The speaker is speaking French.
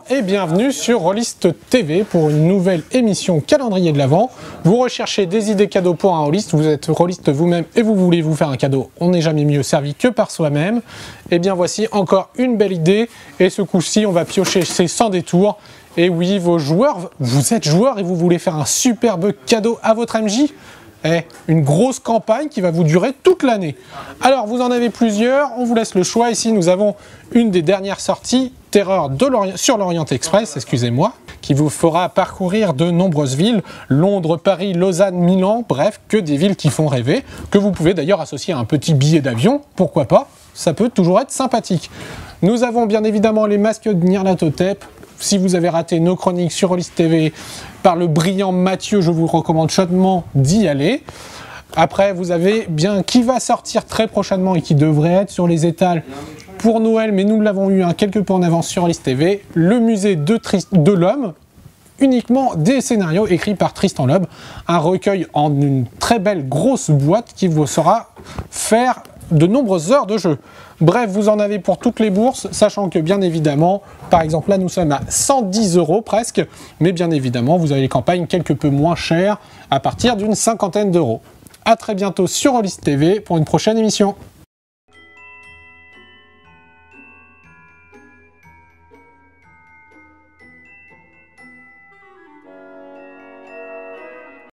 et bienvenue sur Rollist TV pour une nouvelle émission calendrier de l'Avent. Vous recherchez des idées cadeaux pour un rollist, vous êtes rollist vous-même et vous voulez vous faire un cadeau, on n'est jamais mieux servi que par soi-même. Et bien voici encore une belle idée et ce coup-ci on va piocher c'est sans détour. Et oui, vos joueurs, vous êtes joueurs et vous voulez faire un superbe cadeau à votre MJ. Une grosse campagne qui va vous durer toute l'année. Alors vous en avez plusieurs, on vous laisse le choix. Ici nous avons une des dernières sorties, Terreur sur l'Orient Express, excusez-moi, qui vous fera parcourir de nombreuses villes, Londres, Paris, Lausanne, Milan, bref, que des villes qui font rêver, que vous pouvez d'ailleurs associer à un petit billet d'avion, pourquoi pas, ça peut toujours être sympathique. Nous avons bien évidemment les masques de Nyarlathotep. Si vous avez raté nos chroniques sur Rollist TV par le brillant Mathieu, je vous recommande chaudement d'y aller. Après, vous avez bien qui va sortir très prochainement et qui devrait être sur les étals pour Noël, mais nous l'avons eu quelque peu en avance sur Rollist TV, le musée de l'homme, uniquement des scénarios écrits par Tristan Loeb, un recueil en une très belle grosse boîte qui vous saura faire de nombreuses heures de jeu. Bref, vous en avez pour toutes les bourses, sachant que bien évidemment, par exemple là nous sommes à 110 € presque, mais bien évidemment vous avez les campagnes quelque peu moins chères à partir d'une cinquantaine d'euros. A très bientôt sur Rollist TV pour une prochaine émission.